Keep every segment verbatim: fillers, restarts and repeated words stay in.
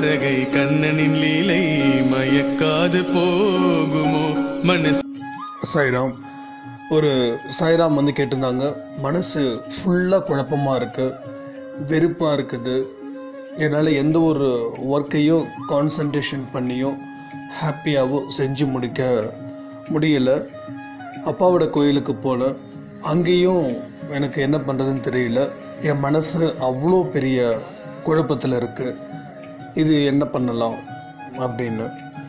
தாரகை கண்ணனின் லீலை மயக்காது போகுமோ மனசு. சாய்ராம். ஒரு சாய்ராம் வந்து கேட்டிருந்தாங்க, மனசு ஃபுல்லாக குழப்பமாக இருக்குது, வெறுப்பாக இருக்குது, என்னால் எந்த ஒரு ஒர்க்கையும் கான்சன்ட்ரேஷன் பண்ணியும் ஹாப்பியாகவும் செஞ்சு முடிக்க முடியலை. அப்பாவோட கோயிலுக்கு போனேன், அங்கேயும் எனக்கு என்ன பண்ணுறதுன்னு தெரியல. என் மனசு அவ்வளோ பெரிய குழப்பத்தில் இருக்குது, இது என்ன பண்ணலாம் அப்படின்னு.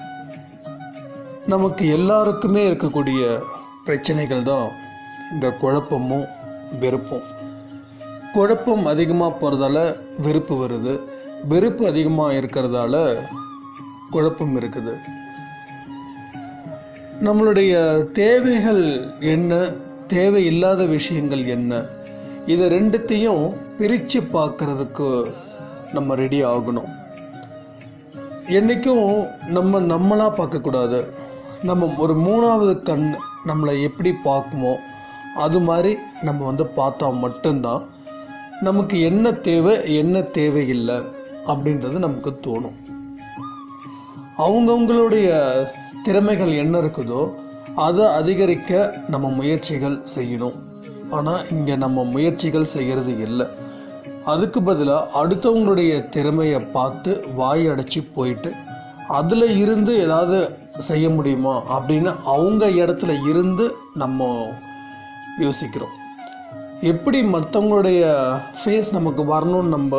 நமக்கு எல்லாருக்குமே இருக்கக்கூடிய பிரச்சனைகள் தான் இந்த குழப்பமும் வெறுப்பும். குழப்பம் அதிகமாக போகிறதால வெறுப்பு வருது, வெறுப்பு அதிகமாக இருக்கிறதால குழப்பம் இருக்குது. நம்மளுடைய தேவைகள் என்ன, தேவையில்லாத விஷயங்கள் என்ன, இதை ரெண்டுத்தையும் பிரித்து பார்க்குறதுக்கு நம்ம ரெடி ஆகணும். என்றைக்கும் நம்ம நம்மளாக பார்க்கக்கூடாது. நம்ம ஒரு மூணாவது கண் நம்மளை எப்படி பார்க்குமோ அது மாதிரி நம்ம வந்து பார்த்தா மட்டும்தான் நமக்கு என்ன தேவை என்ன தேவையில்லை அப்படின்றது நமக்கு தோணும். அவங்கவுங்களுடைய திறமைகள் என்ன இருக்குதோ அதை அதிகரிக்க நம்ம முயற்சிகள் செய்யணும். ஆனால் இங்கே நம்ம முயற்சிகள் செய்கிறது இல்லை. அதுக்கு பதிலாக அடுத்தவங்களுடைய திறமையை பார்த்து வாய் அடைச்சி போயிட்டு அதில் இருந்து ஏதாவது செய்ய முடியுமா அப்படின்னு அவங்க இடத்துல இருந்து நம்ம யோசிக்கிறோம். எப்படி மற்றவங்களுடைய ஃபேஸ் நமக்கு வரணும்னு நம்ம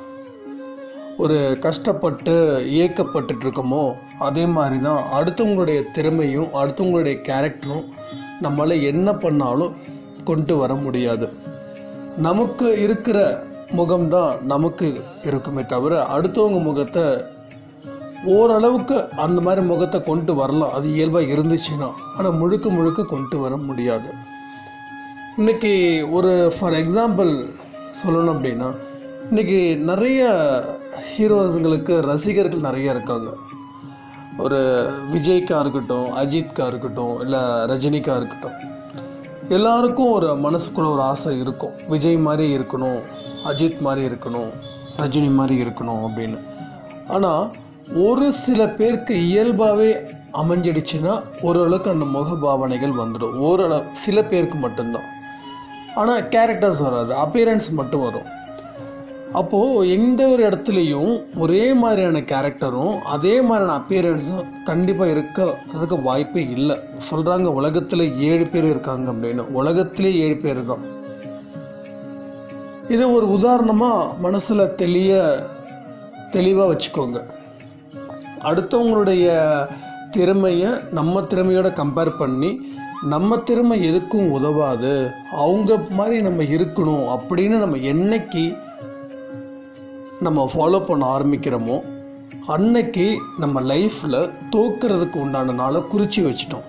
ஒரு கஷ்டப்பட்டு ஏக்கப்பட்டு இருக்கோமோ அதே மாதிரி தான் அடுத்தவங்களுடைய திறமையும் அடுத்தவங்களுடைய கேரக்டரும் நம்மளால் என்ன பண்ணாலும் கொண்டு வர முடியாது. நமக்கு இருக்கிற முகம்தான் நமக்கு இருக்குமே தவிர அடுத்தவங்க முகத்தை ஓரளவுக்கு அந்த மாதிரி முகத்தை கொண்டு வரலாம், அது இயல்பாக இருந்துச்சுன்னா. ஆனால் முழுக்க முழுக்க கொண்டு வர முடியாது. இன்றைக்கி ஒரு ஃபார் எக்ஸாம்பிள் சொல்லணும் அப்படின்னா, இன்றைக்கி நிறைய ஹீரோஸுங்களுக்கு ரசிகர்கள் நிறைய இருக்காங்க. ஒரு விஜய்க்கா இருக்கட்டும், அஜித்கா இருக்கட்டும், இல்லை ரஜினிக்கா இருக்கட்டும், எல்லாருக்கும் ஒரு மனசுக்குள்ள ஒரு ஆசை இருக்கும், விஜய் மாதிரி இருக்கணும், அஜித் மாதிரி இருக்கணும், ரஜினி மாதிரி இருக்கணும் அப்படின்னு. ஆனால் ஒரு சில பேருக்கு இயல்பாகவே அமைஞ்சிடுச்சுன்னா ஓரளவுக்கு அந்த முகபாவனைகள் வந்துடும், ஓரளவு சில பேருக்கு மட்டும்தான். ஆனால் கேரக்டர்ஸ் வராது, அப்பியரன்ஸ் மட்டும் வரும். அப்போது எந்த ஒரு இடத்துலையும் ஒரே மாதிரியான கேரக்டரும் அதே மாதிரியான அப்பியரன்ஸும் கண்டிப்பாக இருக்கிறதுக்கு வாய்ப்பே இல்லை. சொல்கிறாங்க உலகத்தில் ஏழு பேர் இருக்காங்க அப்படின்னு, உலகத்திலே ஏழு பேர் தான். இதை ஒரு உதாரணமாக மனசில் தெளிய தெளிவாக வச்சுக்கோங்க. அடுத்தவங்களுடைய திறமையை நம்ம திறமையோட கம்பேர் பண்ணி நம்ம திறமை எதுக்கும் உதவாது, அவங்க மாதிரி நம்ம இருக்கணும் அப்படின்னு நம்ம என்னைக்கு நம்ம ஃபாலோ பண்ண ஆரம்பிக்கிறோமோ அன்னைக்கு நம்ம லைஃப்பில் தோக்கிறதுக்கு உண்டான நாளை குறித்து வச்சிட்டோம்.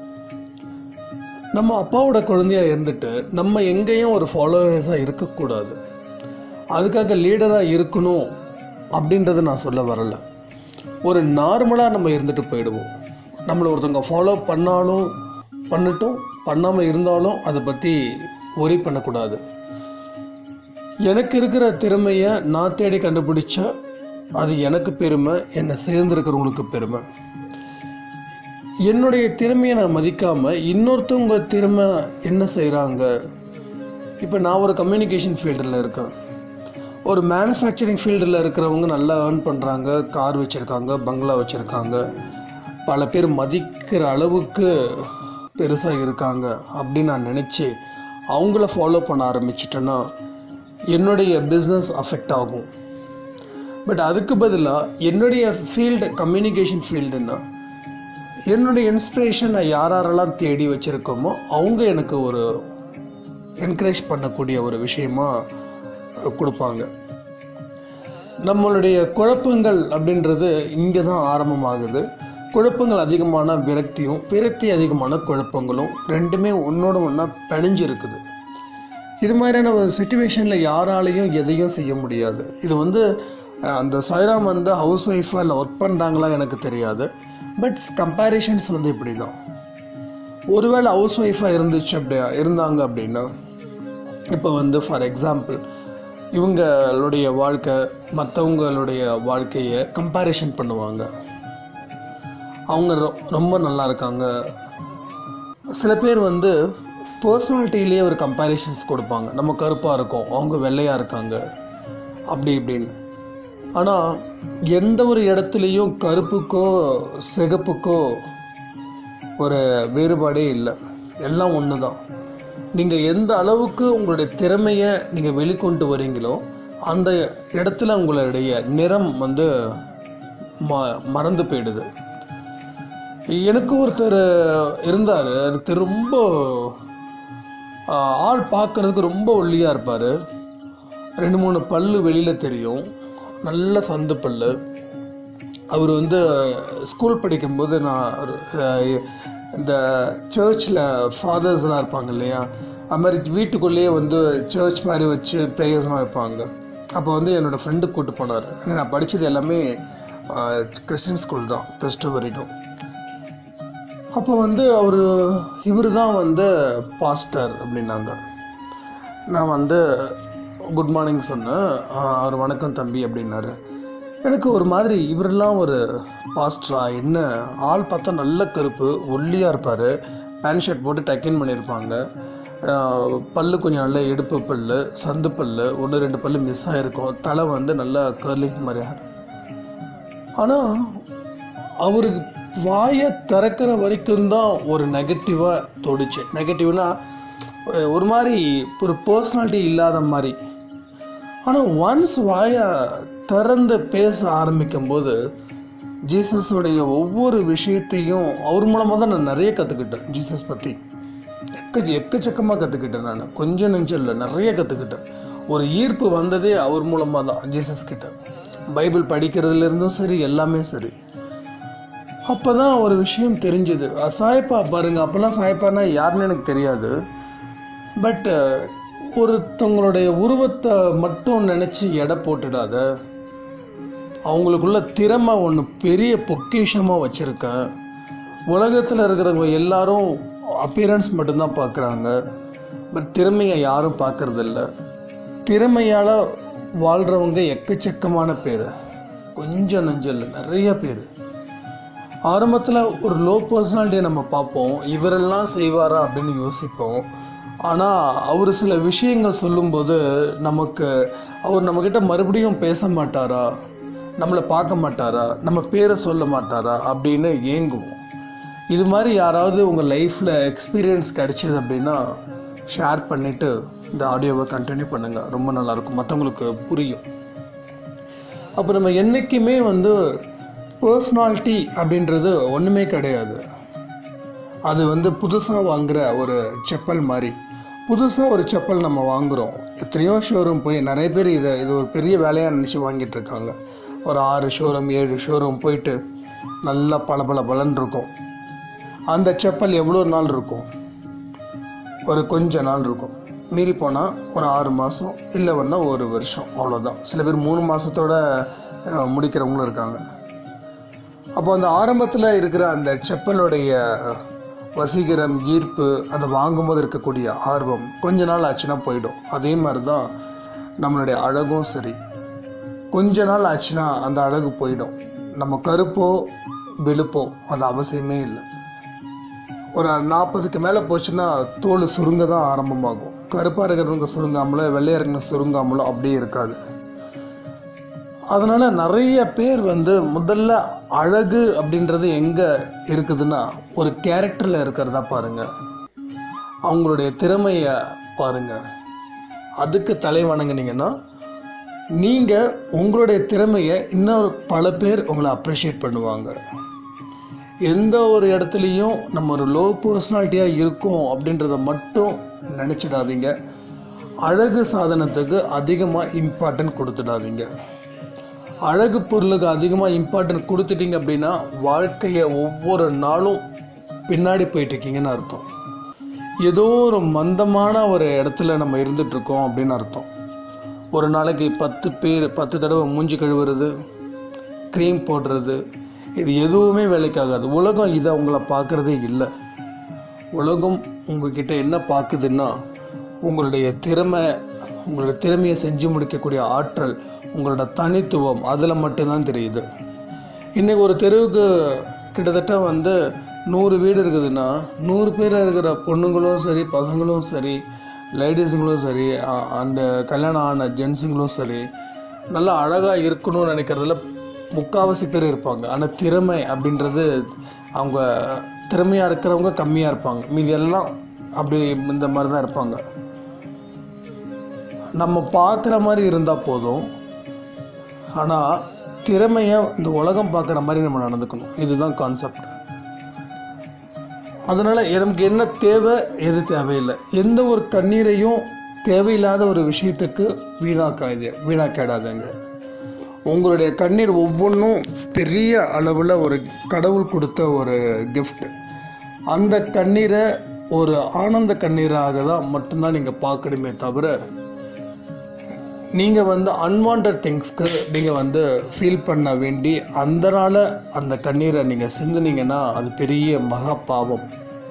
நம்ம அப்பாவோட குழந்தையாக இருந்துட்டு நம்ம எங்கேயும் ஒரு ஃபாலோவர்ஸாக இருக்கக்கூடாது. அதுக்காக லீடராக இருக்கணும் அப்படின்றது நான் சொல்ல வரலை. ஒரு நார்மலாக நம்ம இருந்துட்டு போயிடுவோம். நம்மளை ஒருத்தவங்க ஃபாலோ பண்ணாலும் பண்ணட்டும், பண்ணாமல் இருந்தாலும் அதை பற்றி ஒரி பண்ணக்கூடாது. எனக்கு இருக்கிற திறமையை நான் தேடி கண்டுபிடிச்சா அது எனக்கு பெருமை, என்னை சேர்ந்துருக்கிறவங்களுக்கு பெருமை. என்னுடைய திறமையை நான் மதிக்காமல் இன்னொருத்தவங்க திறமை என்ன செய்கிறாங்க. இப்போ நான் ஒரு கம்யூனிகேஷன் ஃபீல்டில் இருக்கேன், ஒரு மேனுஃபேக்சரிங் ஃபீல்டில் இருக்கிறவங்க நல்லா ஏர்ன் பண்ணுறாங்க, கார் வச்சுருக்காங்க, பங்களா வச்சுருக்காங்க, பல பேர் மதிக்கிற அளவுக்கு பெருசாக இருக்காங்க அப்படின்னு நான் நினச்சி அவங்கள ஃபாலோ பண்ண ஆரம்பிச்சிட்டேன்னா என்னுடைய பிஸ்னஸ் அஃபெக்ட் ஆகும். பட் அதுக்கு பதிலாக என்னுடைய ஃபீல்டு கம்யூனிகேஷன் ஃபீல்டுன்னா என்னுடைய இன்ஸ்பிரேஷன் நான் யார் யாரெல்லாம் தேடி வச்சுருக்கோமோ அவங்க எனக்கு ஒரு என்கரேஜ் பண்ணக்கூடிய ஒரு விஷயமாக கொடுப்பாங்க. நம்மளுடைய குழப்பங்கள் அப்படின்றது இங்கே தான் ஆரம்பமாகுது. குழப்பங்கள் அதிகமான விரக்தியும் விரக்தி அதிகமான குழப்பங்களும் ரெண்டுமே ஒன்றோட ஒன்றா பிணைஞ்சு இருக்குது. இது மாதிரியான ஒரு சிச்சுவேஷனில் யாராலையும் எதையும் செய்ய முடியாது. இது வந்து அந்த சாய்ராம் வந்து ஹவுஸ் ஒய்ஃபாக இல்லை ஒர்க் பண்ணுறாங்களா எனக்கு தெரியாது. பட் கம்பேரிஷன்ஸ் வந்து இப்படி தான். ஒருவேளை ஹவுஸ் ஒய்ஃபாக இருந்துச்சு அப்படியா இருந்தாங்க அப்படின்னா இப்போ வந்து ஃபார் எக்ஸாம்பிள் இவங்களுடைய வாழ்க்கை மற்றவங்களுடைய வாழ்க்கையை கம்பேரிஷன் பண்ணுவாங்க. அவங்க ரொ ரொம்ப நல்லா இருக்காங்க. சில பேர் வந்து பர்சனாலிட்டியிலேயே ஒரு கம்பேரிஷன்ஸ் கொடுப்பாங்க. நம்ம கருப்பாக இருக்கோம், அவங்க வெள்ளையாக இருக்காங்க, அப்படி இப்படின்னு. ஆனால் எந்த ஒரு இடத்துலையும் கருப்புக்கோ சிகப்புக்கோ ஒரு வேறுபாடே இல்லை, எல்லாம் ஒன்று தான். நீங்கள் எந்த அளவுக்கு உங்களுடைய திறமையை நீங்கள் வெளிக்கொண்டு வரீங்களோ அந்த இடத்துல உங்களுடைய நிறம் வந்து ம மறந்து போயிடுது. எனக்கு ஒருத்தர் இருந்தார், எனக்கு ரொம்ப ஆள் பார்க்குறதுக்கு ரொம்ப ஒல்லியாக இருப்பார். ரெண்டு மூணு பல்லு வெளியில் தெரியும், நல்ல சந்து பல்லு. அவர் வந்து ஸ்கூல் படிக்கும்போது நான் இந்த சர்ச்சில் ஃபாதர்ஸ்லாம் இருப்பாங்க இல்லையா, அது மாதிரி வீட்டுக்குள்ளேயே வந்து சர்ச் மாதிரி வச்சு ப்ரேயர்ஸ்லாம் வைப்பாங்க. அப்போ வந்து என்னோடய ஃப்ரெண்டு கூப்பிட்டு போனார். நான் படித்தது எல்லாமே கிறிஸ்டின் ஸ்கூல் தான், ப்ளஸ் டூ வரைக்கும். அப்போ வந்து அவர் இவர் தான் வந்து பாஸ்டர் அப்படின்னாங்க. நான் வந்து குட் மார்னிங் சொன்னேன். அவர் வணக்கம் தம்பி அப்படின்னாரு. எனக்கு ஒரு மாதிரி இவரெல்லாம் ஒரு பாஸ்டரா என்ன, ஆள் பார்த்தா நல்ல கருப்பு, ஒல்லியாக இருப்பார், பேண்ட் ஷர்ட் போட்டு டக்கின் பண்ணியிருப்பாங்க, பல்லு கொஞ்சம் நல்ல இடுப்பு பல்லு, சந்து பல்லு, ஒன்று ரெண்டு பல்லு மிஸ் ஆகிருக்கும், தலை வந்து நல்லா கர்லிங் மாதிரி. ஆனால் அவருக்கு வாயை திறக்கிற வரைக்கும் தான் ஒரு நெகட்டிவாக தோடிச்சு. நெகட்டிவ்னால் ஒரு மாதிரி ஒரு பர்சனாலிட்டி இல்லாத மாதிரி. ஆனால் ஒன்ஸ் வாயை திறந்து பேச ஆரம்பிக்கும்போது ஜீசஸுடைய ஒவ்வொரு விஷயத்தையும் அவர் மூலமாக தான் நான் நிறைய கற்றுக்கிட்டேன். ஜீசஸ் பற்றி எக்க எக்கச்சக்கமாக கற்றுக்கிட்டேன். நான் கொஞ்சம் நெஞ்சம் இல்லை, நிறைய கற்றுக்கிட்டேன். ஒரு ஈர்ப்பு வந்ததே அவர் மூலமாக தான், ஜீசஸ் கிட்ட. பைபிள் படிக்கிறதுலேருந்தும் சரி, எல்லாமே சரி. அப்போ தான் ஒரு விஷயம் தெரிஞ்சுது. சாயப்பா பாருங்கள், அப்போல்லாம் சாயப்பான்னா யாருன்னு எனக்கு தெரியாது. பட் ஒருத்தவங்களுடைய உருவத்தை மட்டும் நினச்சி எடை போட்டுடாத, அவங்களுக்குள்ள திறமை ஒன்று பெரிய பொக்கிஷமாக வச்சுருக்கேன். உலகத்தில் இருக்கிறவங்க எல்லாரும் அப்பியரன்ஸ் மட்டும்தான் பார்க்குறாங்க, பட் திறமையை யாரும் பார்க்குறதில்ல. திறமையால் வாழ்கிறவங்க எக்கச்சக்கமான பேர், கொஞ்சம் நெஞ்சம் இல்லை, நிறைய பேர். ஆரம்பத்தில் ஒரு லோ பர்சனாலிட்டியை நம்ம பார்ப்போம், இவரெல்லாம் செய்வாரா அப்படின்னு யோசிப்போம். ஆனால் அவர் சில விஷயங்கள் சொல்லும்போது நமக்கு அவர் நம்மக்கிட்ட மறுபடியும் பேச மாட்டாரா, நம்மளை பார்க்க மாட்டாரா, நம்ம பேரை சொல்ல மாட்டாரா அப்படின்னு ஏங்குவோம். இது மாதிரி யாராவது உங்கள் லைஃப்பில் எக்ஸ்பீரியன்ஸ் கிடைச்சிது அப்படின்னா ஷேர் பண்ணிவிட்டு இந்த ஆடியோவை கண்டினியூ பண்ணுங்கள், ரொம்ப நல்லாயிருக்கும், மற்றவங்களுக்கு புரியும். அப்போ நம்ம என்றைக்குமே வந்து பர்சனாலிட்டி அப்படின்றது ஒன்றுமே கிடையாது. அது வந்து புதுசாக வாங்குகிற ஒரு செப்பல் மாதிரி. புதுசாக ஒரு செப்பல் நம்ம வாங்குகிறோம், எத்தனையோ ஷோரூம் போய் நிறைய பேர் இதை இது ஒரு பெரிய வேலையாக நினச்சி வாங்கிட்டுருக்காங்க. ஒரு ஆறு ஷோரூம் ஏழு ஷோரூம் போயிட்டு நல்லா பல பல பலன் இருக்கும். அந்த செப்பல் எவ்வளோ நாள் இருக்கும், ஒரு கொஞ்ச நாள் இருக்கும். மீறி போனால் ஒரு ஆறு மாதம் இல்லை ஒன்றா ஒரு வருஷம், அவ்வளோதான். சில பேர் மூணு மாதத்தோடு முடிக்கிறவங்களும் இருக்காங்க. அப்போ அந்த ஆரம்பத்தில் இருக்கிற அந்த செப்பலுடைய வசீகரம், ஈர்ப்பு, அதை வாங்கும்போது இருக்கக்கூடிய ஆர்வம் கொஞ்ச நாள் ஆச்சுன்னா போயிடும். அதே மாதிரி தான் நம்மளுடைய அழகும் சரி, கொஞ்ச நாள் ஆச்சுன்னா அந்த அழகு போயிடும். நம்ம கருப்போ வெளுப்போ அது அவசியமே இல்லை. ஒரு நாற்பதுக்கு மேலே போச்சுன்னா தோல் சுருங்க தான் ஆரம்பமாகும். கருப்பாக இருக்கிறவங்க சுருங்காமலோ வெள்ளையாக இருக்கிறவங்க சுருங்காமலோ அப்படியே இருக்காது. அதனால் நிறைய பேர் வந்து முதல்ல அழகு அப்படின்றது எங்கே இருக்குதுன்னா ஒரு கேரக்டரில் இருக்கிறதா பாருங்கள், அவங்களுடைய திறமையை பாருங்கள். அதுக்கு தலை வணங்குனீங்கன்னா நீங்கள் உங்களுடைய திறமையை இன்னொரு பல பேர் உங்களை அப்ரிஷியேட் பண்ணுவாங்க. எந்த ஒரு இடத்துலையும் நம்ம ஒரு லோ பர்சனாலிட்டியாக இருக்கோம் அப்படின்றத மட்டும் நினச்சிடாதீங்க. அழகு சாதனத்துக்கு அதிகமாக இம்பார்ட்டன்ட் கொடுத்துடாதீங்க. அழகு பொருளுக்கு அதிகமாக இம்பார்ட்டன்ட் கொடுத்துட்டிங்க அப்படின்னா வாழ்க்கையை ஒவ்வொரு நாளும் பின்னாடி போயிட்டுருக்கீங்கன்னு அர்த்தம். ஏதோ ஒரு மந்தமான ஒரு இடத்துல நம்ம இருந்துகிட்ருக்கோம் அப்படின்னு அர்த்தம். ஒரு நாளைக்கு பத்து பேர் பத்து தடவை மூஞ்சி கழுவுறது, க்ரீம் போடுறது, இது எதுவுமே வேலைக்காகாது. உலகம் இதை உங்களை பார்க்குறதே இல்லை. உலகம் உங்ககிட்ட என்ன பார்க்குதுன்னா உங்களுடைய திறமை, உங்களோட திறமையை செஞ்சு முடிக்கக்கூடிய ஆற்றல், உங்களோட தனித்துவம் அதில் மட்டும்தான் தெரியுது. இன்றைக்கி ஒரு தெருவுக்கு கிட்டத்தட்ட வந்து நூறு வீடு இருக்குதுன்னா நூறு பேர் இருக்கிற பொண்ணுங்களும் சரி, பசங்களும் சரி, லேடிஸுங்களும் சரி, அண்டு கல்யாணம் ஆன ஜென்ஸுங்களும் சரி, நல்லா அழகாக இருக்கணும்னு நினைக்கிறதுல முக்கால்வாசி பேர் இருப்பாங்க. ஆனால் திறமை அப்படின்றது அவங்க திறமையாக இருக்கிறவங்க கம்மியாக இருப்பாங்க. மீதி எல்லாம் அப்படி இந்த மாதிரி தான் இருப்பாங்க. நம்ம பார்க்குற மாதிரி இருந்தால் போதும், ஆனால் திறமையை இந்த உலகம் பார்க்குற மாதிரி நம்ம நடந்துக்கணும். இதுதான் கான்செப்ட். அதனால் நமக்கு என்ன தேவை, எது தேவையில்லை, எந்த ஒரு கண்ணீரையும் தேவையில்லாத ஒரு விஷயத்துக்கு வீணாக்காது வீணாக்கிடாதுங்க. உங்களுடைய கண்ணீர் ஒவ்வொன்றும் பெரிய அளவில் ஒரு கடவுள் கொடுத்த ஒரு கிஃப்ட். அந்த கண்ணீரை ஒரு ஆனந்த கண்ணீராக தான் மட்டும்தான் நீங்கள் பார்க்கணுமே தவிர, நீங்கள் வந்து அன்வான்ட் திங்ஸ்க்கு நீங்கள் வந்து ஃபீல் பண்ண வேண்டி அதனால் அந்த கண்ணீரை நீங்கள் சிந்தினீங்கன்னா அது பெரிய மகா பாவம்.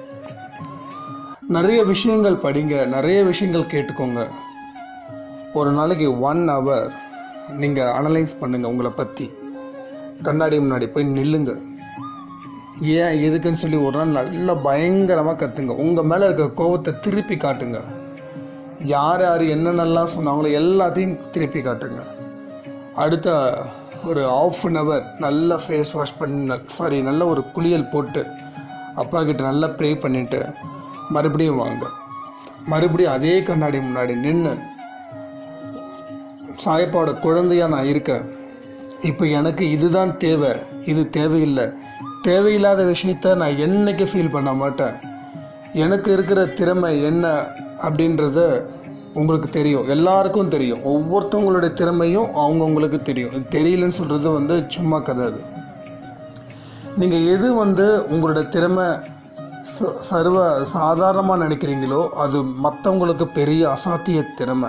நிறைய விஷயங்கள் படிங்க, நிறைய விஷயங்கள் கேட்டுக்கோங்க. ஒரு நாளைக்கு ஒன் ஹவர் நீங்கள் அனலைஸ் பண்ணுங்கள். உங்களை பற்றி கண்ணாடி முன்னாடி போய் நில்லுங்க. ஏன் எதுக்குன்னு சொல்லி ஒரு நாள் நல்லா பயங்கரமாக கற்றுங்க. உங்கள் மேலே இருக்கிற கோபத்தை திருப்பி காட்டுங்க. யார் யார் என்னென்னலாம் சொன்னாங்களோ எல்லாத்தையும் திருப்பி காட்டுங்க. அடுத்த ஒரு ஆஃப் அன் ஹவர் நல்லா ஃபேஸ் வாஷ் பண்ணி, சாரி நல்ல ஒரு குளியல் போட்டு அப்பா கிட்ட நல்லா ப்ரே பண்ணிவிட்டு மறுபடியும் வாங்க. மறுபடியும் அதே கண்ணாடி முன்னாடி நின்று, சாயப்பாவோட குழந்தையாக நான் இருக்கேன், இப்போ எனக்கு இதுதான் தேவை, இது தேவையில்லை, தேவையில்லாத விஷயத்த நான் என்றைக்கு ஃபீல் பண்ண மாட்டேன். எனக்கு இருக்கிற திறமை என்ன அப்படின்றத உங்களுக்கு தெரியும், எல்லாருக்கும் தெரியும். ஒவ்வொருத்தவங்களுடைய திறமையும் அவங்கவுங்களுக்கு தெரியும். இது தெரியலன்னு சொல்கிறது வந்து சும்மா கதை. அது நீங்கள் எது வந்து உங்களோட திறமை ச சர்வ சாதாரணமாக நினைக்கிறீங்களோ அது மற்றவங்களுக்கு பெரிய அசாத்திய திறமை.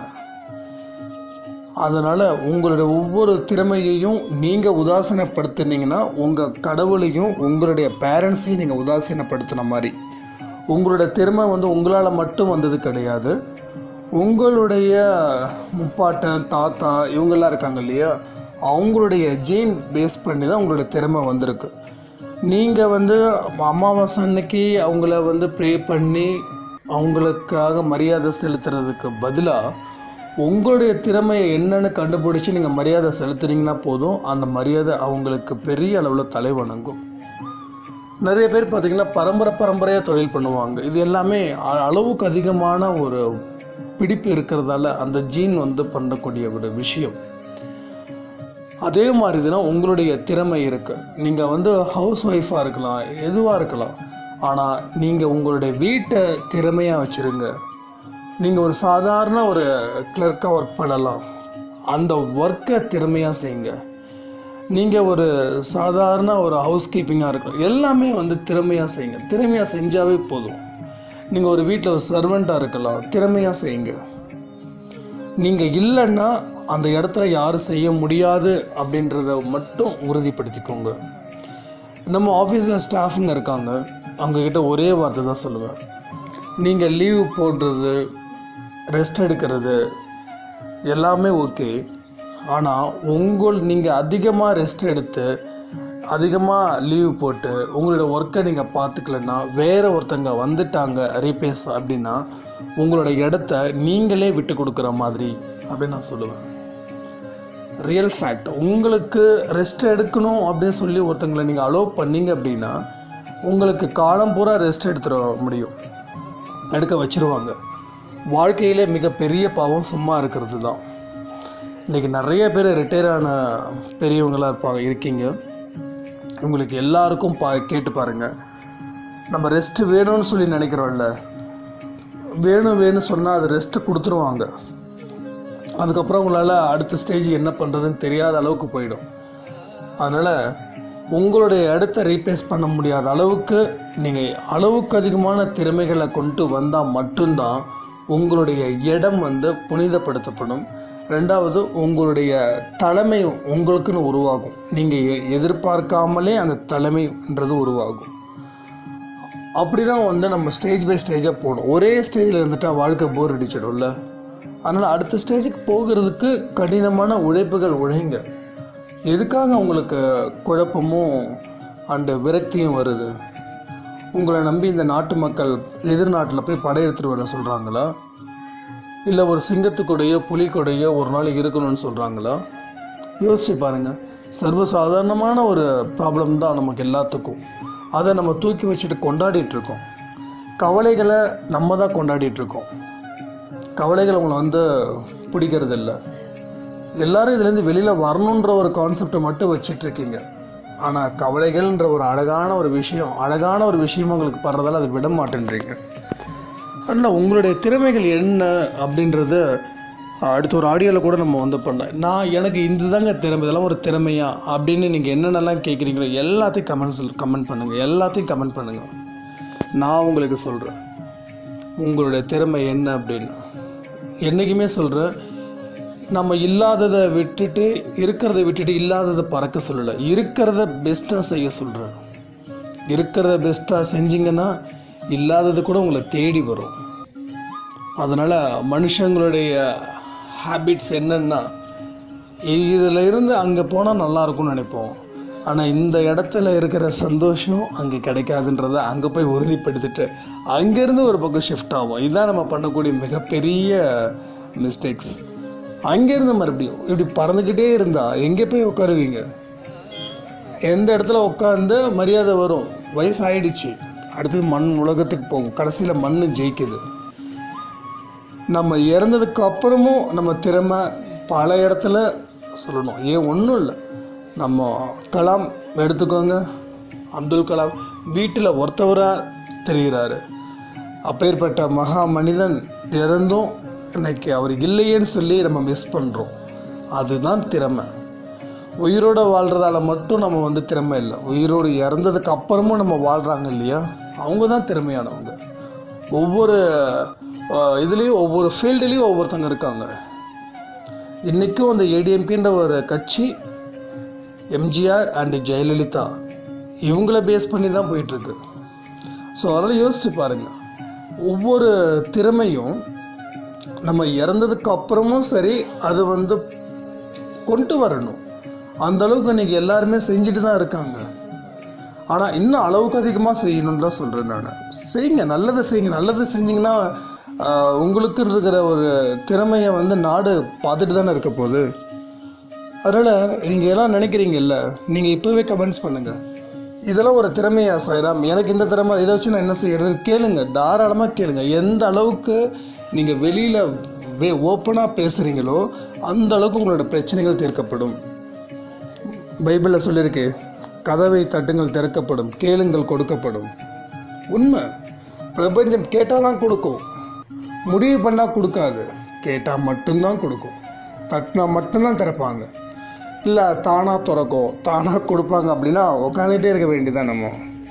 அதனால் உங்களுடைய ஒவ்வொரு திறமையையும் நீங்கள் உதாசீனப்படுத்தினீங்கன்னா உங்கள் கடவுளையும் உங்களுடைய பேரண்ட்ஸையும் நீங்கள் உதாசீனப்படுத்தின மாதிரி. உங்களோட திறமை வந்து உங்களால் மட்டும் வந்தது கிடையாது. உங்களுடைய முப்பாட்டன், தாத்தா இவங்கெல்லாம் இருக்காங்க இல்லையா, அவங்களுடைய ஜீன் பேஸ் பண்ணி தான் உங்களோட திறமை வந்திருக்கு. நீங்கள் வந்து அமாவாசை அன்னைக்கு அவங்கள வந்து ப்ரே பண்ணி அவங்களுக்காக மரியாதை செலுத்துறதுக்கு பதிலாக உங்களுடைய திறமையை என்னென்னு கண்டுபிடிச்சி நீங்கள் மரியாதை செலுத்துனீங்கன்னா போதும், அந்த மரியாதை அவங்களுக்கு பெரிய அளவில் தலை வணங்கும். நிறைய பேர் பார்த்திங்கன்னா பரம்பரை பரம்பரையாக தொழில் பண்ணுவாங்க. இது எல்லாமே அளவுக்கு அதிகமான ஒரு பிடிப்பு இருக்கிறதால அந்த ஜீன் வந்து பண்ணக்கூடிய ஒரு விஷயம். அதே மாதிரி தான் உங்களுடைய திறமை இருக்குது. நீங்கள் வந்து ஹவுஸ் ஒய்ஃபாக இருக்கலாம், எதுவாக இருக்கலாம், ஆனால் நீங்கள் உங்களுடைய வீட்டை திறமையாக வச்சுருங்க. நீங்கள் ஒரு சாதாரண ஒரு கிளர்க்காக ஒர்க் பண்ணலாம், அந்த ஒர்க்கை திறமையாக செய்யுங்க. நீங்கள் ஒரு சாதாரண ஒரு ஹவுஸ் கீப்பிங்காக இருக்கலாம், எல்லாமே வந்து திறமையாக செய்யுங்க. திறமையாக செஞ்சாவே போதும். நீங்கள் ஒரு வீட்டில் ஒரு சர்வெண்ட்டாக இருக்கலாம், திறமையாக செய்யுங்க. நீங்கள் இல்லைன்னா அந்த இடத்துல யாரும் செய்ய முடியாது அப்படின்றத மட்டும் உறுதிப்படுத்திக்கோங்க. நம்ம ஆஃபீஸில் ஸ்டாஃபுங்க இருக்காங்க, அவங்கக்கிட்ட ஒரே வார்த்தை தான் சொல்லுவேன். நீங்கள் லீவ் போடுறது, ரெஸ்ட் எடுக்கிறது எல்லாமே ஓகே. ஆனால் உங்கள் நீங்கள் அதிகமாக ரெஸ்ட் எடுத்து அதிகமாக லீவ் போட்டு உங்களோட ஒர்க்கை நீங்கள் பார்த்துக்கலன்னா, வேறு ஒருத்தங்க வந்துட்டாங்க ரீப்ளேஸ் அப்படின்னா உங்களோட இடத்த நீங்களே விட்டு கொடுக்குற மாதிரி அப்படின்னு நான் சொல்லுவேன். Real fact. உங்களுக்கு ரெஸ்ட் எடுக்கணும் அப்படின்னு சொல்லி ஒருத்தங்களை நீங்கள் அலோவ் பண்ணீங்க அப்படின்னா உங்களுக்கு காலம் பூரா ரெஸ்ட் எடுத்துட முடியும், எடுக்க வச்சுருவாங்க. வாழ்க்கையிலே மிகப்பெரிய பாவம் சும்மா இருக்கிறது தான். இன்றைக்கி நிறைய பேர் ரிட்டையர் ஆன பெரியவங்களாக இருப்பாங்க இருக்கீங்க. உங்களுக்கு எல்லாருக்கும் பா கேட்டு பாருங்கள். நம்ம ரெஸ்ட்டு வேணும்னு சொல்லி நினைக்கிறோம்ல, வேணும் வேணும்னு சொன்னால் அது ரெஸ்ட்டு கொடுத்துருவாங்க. அதுக்கப்புறம் உங்களால் அடுத்த ஸ்டேஜ் என்ன பண்ணுறதுன்னு தெரியாத அளவுக்கு போயிடும். அதனால் உங்களுடைய இடத்த ரீப்ளேஸ் பண்ண முடியாத அளவுக்கு நீங்கள் அளவுக்கு அதிகமான திறமைகளை கொண்டு வந்தால் மட்டும்தான் உங்களுடைய இடம் வந்து புனிதப்படுத்தப்படும். ரெண்டாவது, உங்களுடைய தலைமை உங்களுக்குன்னு உருவாகும். நீங்கள் எதிர்பார்க்காமலே அந்த தலைமைன்றது உருவாகும். அப்படி தான் வந்து நம்ம ஸ்டேஜ் பை ஸ்டேஜாக போகணும். ஒரே ஸ்டேஜில் இருந்துட்டால் வாழ்க்கை போர் அடிச்சிடும்ல. அதனால் அடுத்த ஸ்டேஜுக்கு போகிறதுக்கு கடினமான உழைப்புகள் உழைங்க. எதுக்காக உங்களுக்கு குழப்பமும் அண்டு விரக்தியும் வருது? உங்களை நம்பி இந்த நாட்டு மக்கள் எதிர்நாட்டில் போய் படையெடுத்துட்டு வர சொல்கிறாங்களா? இல்லை ஒரு சிங்கத்துக்கூடையோ புலிக்கூடையோ ஒரு நாள் இருக்கணும்னு சொல்கிறாங்களா? யோசிச்சு பாருங்கள். சர்வசாதாரணமான ஒரு ப்ராப்ளம் தான் நமக்கு எல்லாத்துக்கும். அதை நம்ம தூக்கி வச்சுட்டு கொண்டாடிட்டுருக்கோம். கவலைகளை நம்ம தான் கொண்டாடிட்டுருக்கோம். கவலைகள் உங்களை வந்து பிடிக்கிறது இல்லை. எல்லோரும் இதுலேருந்து வெளியில் வரணுன்ற ஒரு கான்செப்டை மட்டும் வச்சிட்ருக்கீங்க. ஆனால் கவலைகள்ன்ற ஒரு அழகான ஒரு விஷயம் அழகான ஒரு விஷயமும் உங்களுக்கு படுறதால அதை விட மாட்டேன்றீங்க. அதனால் உங்களுடைய திறமைகள் என்ன அப்படின்றது அடுத்த ஒரு ஆடியோவில் கூட நம்ம வந்து பண்ணேன். நான் எனக்கு இந்த தாங்க திறமை, இதெல்லாம் ஒரு திறமையா அப்படின்னு நீங்கள் என்னென்னலாம் கேட்குறீங்களோ எல்லாத்தையும் கமெண்ட் சொல் கமெண்ட் பண்ணுங்கள் எல்லாத்தையும் கமெண்ட் பண்ணுங்கள். நான் உங்களுக்கு சொல்கிறேன் உங்களுடைய திறமை என்ன அப்படின்னு. என்றைக்குமே சொல்கிறேன், நம்ம இல்லாததை விட்டுட்டு இருக்கிறத விட்டுட்டு இல்லாததை பறக்க சொல்லலை, இருக்கிறத பெஸ்ட்டாக செய்ய சொல்கிறேன். இருக்கிறத பெஸ்ட்டாக செஞ்சிங்கன்னா இல்லாதது கூட உங்களை தேடி வரும். அதனால் மனுஷங்களுடைய ஹேபிட்ஸ் என்னென்னா, இதில் இருந்து அங்கே போனால் நல்லாயிருக்கும்னு நினைப்போம். ஆனால் இந்த இடத்துல இருக்கிற சந்தோஷம் அங்கே கிடைக்காதுன்றதை அங்கே போய் உறுதிப்படுத்திட்டு அங்கேருந்து ஒரு பக்கம் ஷிஃப்ட் ஆகும். இதுதான் நம்ம பண்ணக்கூடிய மிகப்பெரிய மிஸ்டேக்ஸ். அங்கேருந்து மறுபடியும் இப்படி பறந்துக்கிட்டே இருந்தால் எங்கே போய் உட்காருவீங்க? எந்த இடத்துல உட்காந்து மரியாதை வரும்? வயசு ஆயிடுச்சு, அடுத்தது மண் உலகத்துக்கு போகும், கடைசியில் மண் ஜெயிக்குது. நம்ம இறந்ததுக்கு அப்புறமும் நம்ம திறமை பல இடத்துல சொல்லணும். ஏன் ஒன்றும் இல்லை, நம்ம கலாம் எடுத்துக்கோங்க. அப்துல் கலாம் வீட்டில் ஒருத்தவராக தெரிகிறாரு. அப்பேற்பட்ட மகா மனிதன் இறந்தும் இன்னைக்கு அவர் இல்லையேன்னு சொல்லி நம்ம மிஸ் பண்ணுறோம். அதுதான் திறமை. உயிரோடு வாழ்கிறதால மட்டும் நம்ம வந்து திறமை இல்லை, உயிரோடு இறந்ததுக்கு அப்புறமும் நம்ம வாழ்கிறாங்க இல்லையா, அவங்க தான் திறமையானவங்க. ஒவ்வொரு இதுலேயும் ஒவ்வொரு ஃபீல்டுலேயும் ஒவ்வொருத்தங்க இருக்காங்க. இன்றைக்கும் அந்த ஏடிஎம்கேன்ற ஒரு கட்சி எம்ஜிஆர் அண்டு ஜெயலலிதா இவங்கள பேஸ் பண்ணி தான் போயிட்டுருக்கு. ஸோ அதனால் யோசிச்சு பாருங்கள், ஒவ்வொரு திறமையும் நம்ம இறந்ததுக்கு அப்புறமும் சரி அது வந்து கொண்டு வரணும். அந்தளவுக்கு இன்றைக்கி எல்லாருமே செஞ்சுட்டு தான் இருக்காங்க. ஆனால் இன்னும் அளவுக்கு அதிகமாக செய்யணும்னு தான் சொல்கிறேன் நான். செய்யுங்க, நல்லதை செய்யுங்க. நல்லதை செஞ்சிங்கன்னா உங்களுக்கு இருக்கிற ஒரு திறமையை வந்து நாடு பார்த்துட்டு தானே இருக்க போகுது. அதனால் நீங்கள் எல்லாம் நினைக்கிறீங்கல்ல, நீங்கள் இப்போவே கமெண்ட்ஸ் பண்ணுங்கள், இதெல்லாம் ஒரு திறமையா சாய்ராம், எனக்கு இந்த திறமை, இதை வச்சு நான் என்ன செய்கிறதுன்னு கேளுங்க. தாராளமாக கேளுங்க. எந்த அளவுக்கு நீங்கள் வெளியில் வே ஓப்பனாக பேசுகிறீங்களோ அந்த அளவுக்கு உங்களோட பிரச்சனைகள் தீர்க்கப்படும். பைபிளில் சொல்லியிருக்கு, கதவை தட்டுங்கள் திறக்கப்படும், கேளுங்கள் கொடுக்கப்படும். உண்மை. பிரபஞ்சம் கேட்டால் தான் கொடுக்கும், முடிவு பண்ணால் கொடுக்காது. கேட்டால் மட்டும்தான் கொடுக்கும், தட்டினா மட்டும்தான் திறப்பாங்க. இல்லை தானாக திறக்கும், தானாக கொடுப்பாங்க அப்படின்னா உட்காந்துகிட்டே இருக்க வேண்டியதான் நம்ம.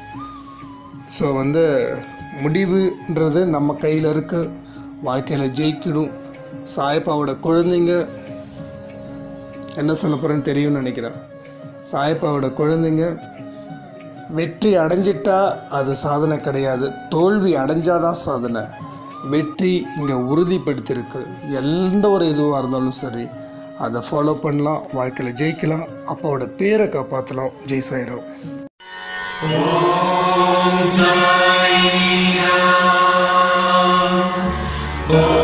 ஸோ வந்து முடிவுன்றது நம்ம கையில் இருக்குது. வாழ்க்கையில் ஜெயிக்கணும். சாயப்பாவோட குழந்தைங்க என்ன சொல்ல போகிறேன்னு தெரியும்னு நினைக்கிறேன். சாயப்பாவோட குழந்தைங்க வெற்றி அடைஞ்சிட்டா அது சாதனை கிடையாது, தோல்வி அடைஞ்சாதான் சாதனை. வெற்றி இங்கே உறுதிப்படுத்தியிருக்கு. எந்த ஒரு இதுவாக இருந்தாலும் சரி அதை ஃபாலோ பண்ணலாம், வாழ்க்கையில் ஜெயிக்கலாம், அப்பாவோட பேரை காப்பாற்றலாம். ஜெய் சாய்ராம். ஓம் சாய்ராம்.